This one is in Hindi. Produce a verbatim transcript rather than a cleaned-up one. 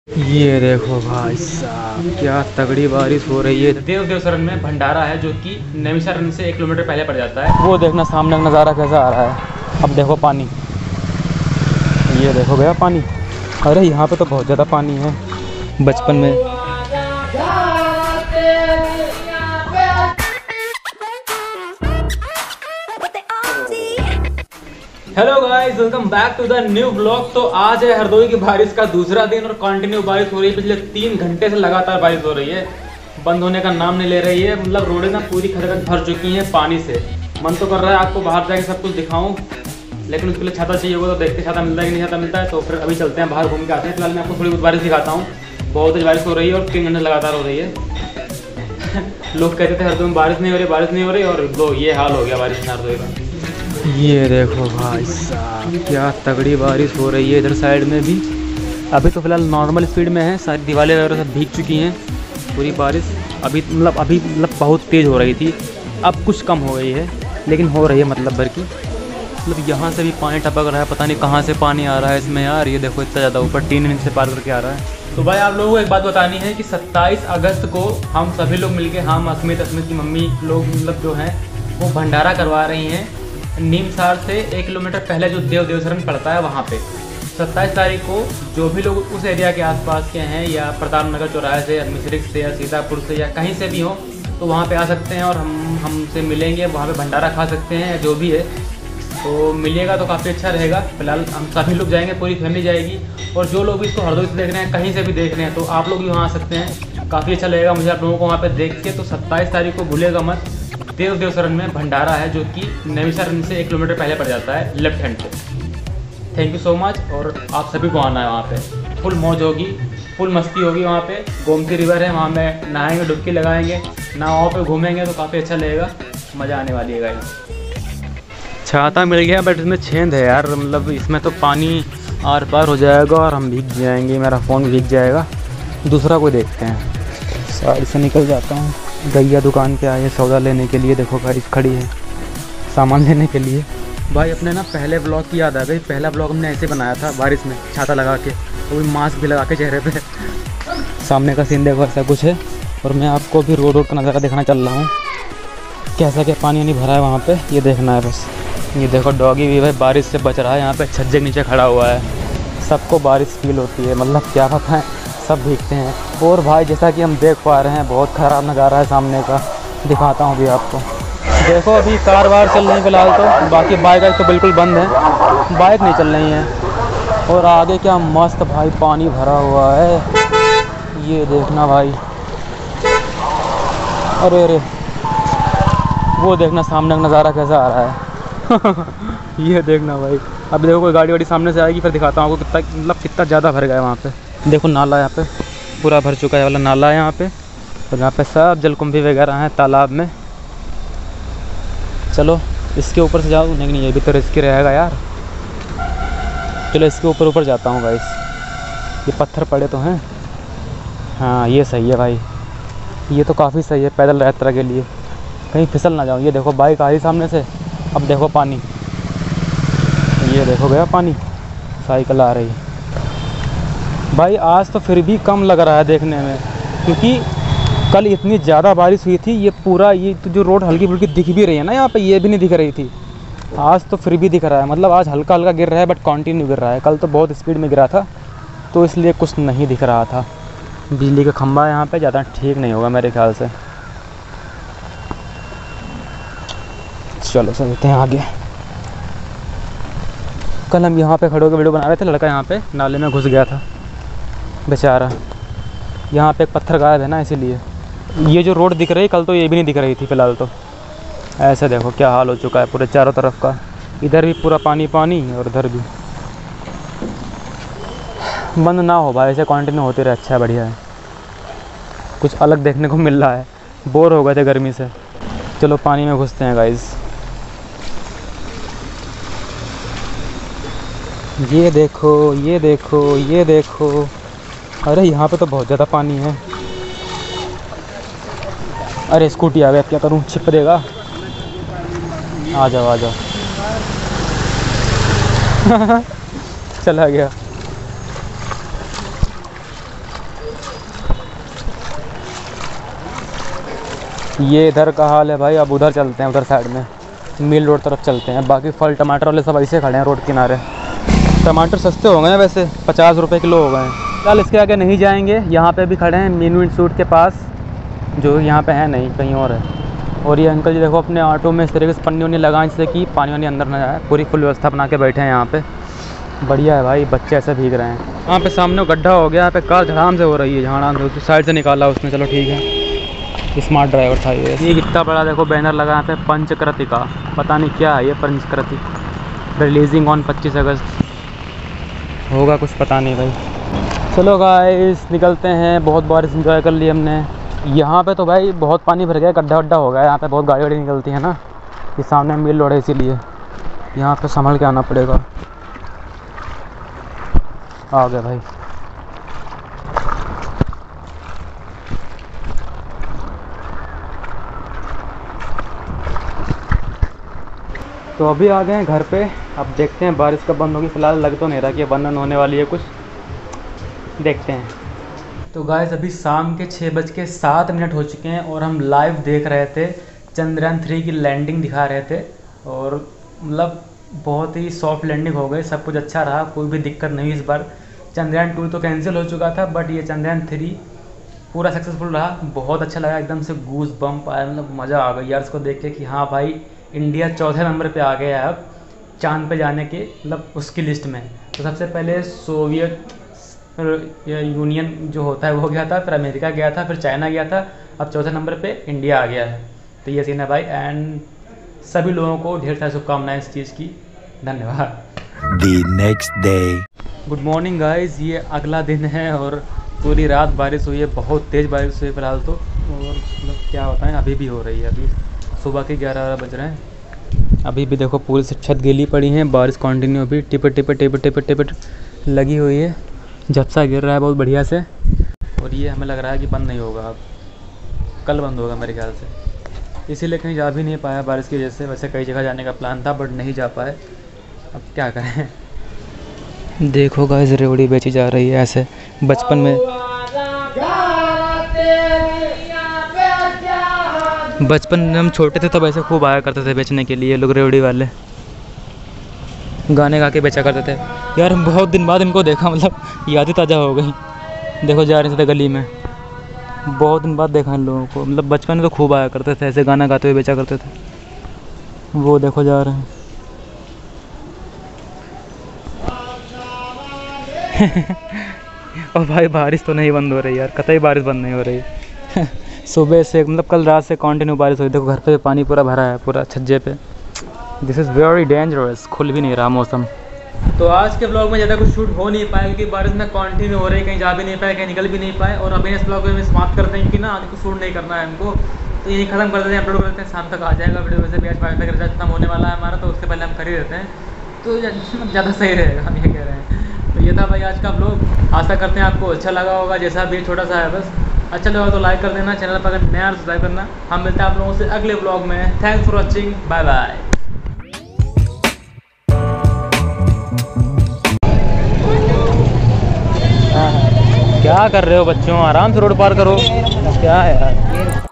ये देखो भाई साहब, क्या तगड़ी बारिश हो रही है। देव देवसरन में भंडारा है जो कि नैमिषारण्य से एक किलोमीटर पहले पड़ जाता है। वो देखना सामने का नज़ारा कैसा आ रहा है। अब देखो पानी, ये देखो गया पानी। अरे यहाँ पे तो बहुत ज़्यादा पानी है। बचपन में hello guys, welcome back to the new blog. तो आज है हरदोई की बारिश का दूसरा दिन और कंटिन्यू बारिश हो रही है। पिछले तीन घंटे से लगातार बारिश हो रही है, बंद होने का नाम नहीं ले रही है। मतलब रोडें ना पूरी खदखद भर चुकी हैं पानी से। मन तो कर रहा है आपको बाहर जाके सब कुछ दिखाऊं, लेकिन उसके लिए छाता चाहिए होगा। तो देखते छाता मिलता है कि नहीं छाता मिलता है। तो फिर अभी चलते हैं बाहर, घूम के आते हैं। फिलहाल मैं आपको थोड़ी बहुत बारिश दिखाता हूँ। बहुत तेज बारिश हो रही है और तीन घंटे लगातार हो रही है। लोग कहते थे हरदोई में बारिश नहीं हो रही, बारिश नहीं हो रही, और लो ये हाल हो गया बारिश में हरदोई का। ये देखो भाई साहब, क्या तगड़ी बारिश हो रही है इधर साइड में भी। अभी तो फिलहाल नॉर्मल स्पीड में है, सारी दीवारें वगैरह सब भीग चुकी हैं। पूरी बारिश अभी मतलब अभी मतलब बहुत तेज़ हो रही थी, अब कुछ कम हो गई है, लेकिन हो रही है मतलब भर की। मतलब यहाँ से भी पानी टपक रहा है, पता नहीं कहाँ से पानी आ रहा है इसमें यार। ये देखो इतना ज़्यादा ऊपर तीन इंच से पार करके आ रहा है। तो भाई आप लोगों को एक बात बतानी है कि सत्ताईस अगस्त को हम सभी लोग मिलके, हम अस्मित अस्मित की मम्मी लोग मतलब जो हैं वो भंडारा करवा रही हैं नीमसार से एक किलोमीटर पहले जो देव देवसरन पड़ता है वहाँ पे। सत्ताईस तारीख को जो भी लोग उस एरिया के आसपास के हैं, या प्रताप नगर चौराहे से, मिश्रिक से, या सीतापुर से, या कहीं से भी हो, तो वहाँ पे आ सकते हैं और हम हमसे मिलेंगे। वहाँ पे भंडारा खा सकते हैं, जो भी है तो मिलेगा तो काफ़ी अच्छा रहेगा। फिलहाल हम सभी लोग जाएंगे, पूरी फैमिली जाएगी। और जो लोग भी इसको हरदोई से देख रहे हैं, कहीं से भी देख रहे हैं, तो आप लोग भी वहाँ आ सकते हैं। काफ़ी अच्छा लगेगा मुझे आप लोगों को वहाँ पे देख के। तो सत्ताईस तारीख को भूलेगा मत। देव देवसरन में भंडारा है जो कि नैमिषारण्य से एक किलोमीटर पहले पड़ जाता है, लेफ्ट हैंड पे। Thank you so much. और आप सभी को आना है वहाँ पे। फुल मौज होगी, फुल मस्ती होगी वहाँ पे। गोमती रिवर है, वहाँ में नहाएंगे, डुबकी लगाएंगे, नावों पे घूमेंगे, तो काफ़ी अच्छा लगेगा, मज़ा आने वाली है गाइस। छाता मिल गया बट इसमें छेद है यार, मतलब इसमें तो पानी आर पार हो जाएगा और हम भीग जाएंगे, मेरा फ़ोन भीग जाएगा। दूसरा कोई देखते हैं। साइड से निकल जाता हूँ। गैया दुकान पे आए सौदा लेने के लिए। देखो गाड़ी खड़ी है सामान लेने के लिए। भाई अपने ना पहले ब्लॉग की याद आ गई। पहला ब्लॉग हमने ऐसे बनाया था बारिश में, छाता लगा के, वो भी मास्क भी लगा के चेहरे पे। सामने का सीन देखो ऐसा कुछ है। और मैं आपको भी रोड रोड का नज़ारा देखना चल रहा हूँ, कैसा क्या पानी नहीं भरा है वहाँ पे, ये देखना है बस। ये देखो डॉगी भी भाई बारिश से बच रहा है, यहाँ पे छज्जे के नीचे खड़ा हुआ है। सबको बारिश फील होती है, मतलब क्या पता है, सब भीगते हैं। और भाई जैसा कि हम देख पा रहे हैं, बहुत ख़राब नज़ारा है सामने का। दिखाता हूँ अभी आपको। देखो अभी कार वार चल रही है फिलहाल तो, बाकी बाइक तो बिल्कुल बंद है, बाइक नहीं चल रही है। और आगे क्या मस्त भाई पानी भरा हुआ है, ये देखना भाई। अरे अरे वो देखना सामने का नज़ारा कैसा आ रहा है। ये देखना भाई। अब देखो कोई गाड़ी वाड़ी सामने से आएगी, फिर दिखाता हूँ आपको कितना मतलब कितना ज़्यादा भर गया है वहाँ पे। देखो नाला यहाँ पे पूरा भर चुका है, वाला नाला है यहाँ पे। और यहाँ पे सब जलकुंभी वगैरह हैं तालाब में। चलो इसके ऊपर से जाओ, नहीं नहीं ये भी तो रिस्की रहेगा यार। चलो इसके ऊपर ऊपर जाता हूँ गाइस। ये पत्थर पड़े तो हैं, हाँ ये सही है भाई, ये तो काफ़ी सही है पैदल यात्रा के लिए, कहीं फिसल ना जाऊँ। ये देखो बाइक आ रही सामने से। अब देखो पानी, ये देखो गया पानी, साइकिल आ रही भाई। आज तो फिर भी कम लग रहा है देखने में, क्योंकि कल इतनी ज़्यादा बारिश हुई थी। ये पूरा ये तो जो रोड हल्की फुल्की दिख भी रही है ना यहाँ पे, ये भी नहीं दिख रही थी। आज तो फिर भी दिख रहा है, मतलब आज हल्का हल्का गिर रहा है बट कंटिन्यू गिर रहा है। कल तो बहुत स्पीड में गिरा था, तो इसलिए कुछ नहीं दिख रहा था। बिजली का खंभा यहाँ पे ज़्यादा ठीक नहीं होगा मेरे ख्याल से। चलो चलते हैं आगे। कल हम यहाँ पे खड़े होकर वीडियो बना रहे थे, लड़का यहाँ पे नाले में घुस गया था बेचारा। यहाँ पे एक पत्थर गायब है ना, इसीलिए ये जो रोड दिख रही है, कल तो ये भी नहीं दिख रही थी फिलहाल तो। ऐसे देखो क्या हाल हो चुका है पूरे चारों तरफ का। इधर भी पूरा पानी पानी और इधर भी। बंद ना हो भाई, ऐसे कंटिन्यू होते रहे, अच्छा है, बढ़िया है, कुछ अलग देखने को मिल रहा है। बोर हो गए थे गर्मी से। चलो पानी में घुसते हैं गाइस। ये देखो ये देखो ये देखो, अरे यहाँ पे तो बहुत ज़्यादा पानी है। अरे स्कूटी आ गया, क्या करूँ, छिप देगा। आ जाओ आ जाओ। चला गया। ये इधर का हाल है भाई। अब उधर चलते हैं, उधर साइड में मिल रोड तरफ चलते हैं। बाकी फल टमाटर वाले सब ऐसे खड़े हैं रोड किनारे। टमाटर सस्ते हो गए हैं वैसे, पचास रुपये किलो हो गए हैं। चल इसके आगे नहीं जाएंगे। यहाँ पे भी खड़े हैं मीनू इंस्टीट्यूट के पास, जो यहाँ पे है नहीं, कहीं और है। और ये अंकल जी देखो अपने ऑटो में इस तरीके से पन्नी वन्नी लगाएं जिससे कि पानी वानी अंदर ना जाए। पूरी फुल व्यवस्था बना के बैठे हैं यहाँ पे। बढ़िया है भाई, बच्चे ऐसे भीग रहे हैं। यहाँ पे सामने गड्ढा हो गया, यहाँ पे कार झड़ाम से हो रही है, झाड़ाम से साइड से निकाला उसने। चलो ठीक है, स्मार्ट ड्राइवर था ये। ये कितना बड़ा देखो बैनर लगा यहाँ पे, पंचकृतिका, पता नहीं क्या है ये पंचकृति, रिलीजिंग ऑन पच्चीस अगस्त होगा कुछ, पता नहीं भाई। चलो गाइस निकलते हैं। बहुत बारिश इंजॉय कर ली हमने। यहाँ पे तो भाई बहुत पानी भर गया, गड्ढा वड्ढा हो गया। यहाँ पे बहुत गाड़ी वाड़ी निकलती है ना, ये सामने मिल रोड है, इसीलिए यहाँ पे संभल के आना पड़ेगा। आ गया भाई। तो अभी आ गए हैं घर पे। अब देखते हैं बारिश कब बंद होगी। फिलहाल लग तो नहीं रहा कि बंद होने वाली है कुछ, देखते हैं। तो गाइस अभी शाम के छः बज के सात मिनट हो चुके हैं और हम लाइव देख रहे थे, चंद्रयान थ्री की लैंडिंग दिखा रहे थे। और मतलब बहुत ही सॉफ्ट लैंडिंग हो गई, सब कुछ अच्छा रहा, कोई भी दिक्कत नहीं हुई इस बार। चंद्रयान टू तो कैंसिल हो चुका था, बट ये चंद्रयान थ्री पूरा सक्सेसफुल रहा। बहुत अच्छा लगा, एकदम से गूज बम्प आया, मतलब मज़ा आ गया यार इसको देख के कि हाँ भाई इंडिया चौथे नंबर पे आ गया है अब चांद पे जाने के, मतलब उसकी लिस्ट में। तो सबसे पहले सोवियत यूनियन जो होता है वो गया था, फिर अमेरिका गया था, फिर चाइना गया था, अब चौथे नंबर पे इंडिया आ गया है। तो ये सीन है भाई। एंड सभी लोगों को ढेर सारी शुभकामनाएं इस चीज़ की। धन्यवाद। The next day. Good morning guys, ये अगला दिन है और पूरी रात बारिश हुई है, बहुत तेज़ बारिश हुई है फिलहाल तो। और मतलब क्या होता है, अभी भी हो रही है। अभी सुबह के ग्यारह बज रहे हैं, अभी भी देखो पूरी से छत गीली पड़ी है। बारिश कंटिन्यू अभी टिप टिप टिप टिप टिप लगी हुई है, झपसा गिर रहा है बहुत बढ़िया से। और ये हमें लग रहा है कि बंद नहीं होगा, अब कल बंद होगा मेरे ख्याल से। इसीलिए कहीं जा भी नहीं पाया बारिश की वजह से। वैसे कई जगह जाने का प्लान था बट नहीं जा पाए, अब क्या करें। देखो गाइस रेवड़ी बेची जा रही है ऐसे। बचपन में बचपन में हम छोटे थे तब ऐसे खूब आया करते थे बेचने के लिए लोग, रेवड़ी वाले गाने गा के बेचा करते थे यार। हम बहुत दिन बाद इनको देखा, मतलब यादें ताज़ा हो गई। देखो जा रहे थे गली में, बहुत दिन बाद देखा इन लोगों को। मतलब बचपन में तो खूब आया करते थे ऐसे, गाना गाते हुए बेचा करते थे। वो देखो जा रहे हैं। और भाई बारिश तो नहीं बंद हो रही यार, कतई बारिश बंद नहीं हो रही। सुबह से मतलब कल रात से कंटिन्यू बारिश हुई। देखो घर पे पानी पूरा भरा है, पूरा छज्जे पे। This is very dangerous. खुल भी नहीं रहा मौसम। तो आज के ब्लॉग में ज़्यादा कुछ शूट हो नहीं पाया क्योंकि बारिश में कंटिन्यू हो रही है, कहीं जा भी नहीं पाए, कहीं निकल भी नहीं पाए। और अभी इस ब्लॉग में समाप्त करते हैं क्योंकि ना आज कुछ शूट नहीं करना है हमको, तो यही खत्म कर देते हैं, अपलोड करते हैं, शाम तक आ जाएगा वीडियो। वैसे भी आज वाईफाई का रिचार्ज खत्म होने वाला है हमारा, तो उसके पहले हम कर ही देते हैं, तो ज़्यादा सही रहेगा, हम ये कह रहे हैं। तो ये था भाई आज का ब्लॉग। आशा करते हैं आपको अच्छा लगा होगा, जैसा भी छोटा सा है बस। अच्छा लगा तो लाइक कर देना, चैनल पर अगर नया सब्सक्राइब करना। हम मिलते हैं आप लोगों से अगले ब्लॉग में। Thanks for watching, bye bye. क्या कर रहे हो बच्चों, आराम से रोड पार करो, क्या है यार।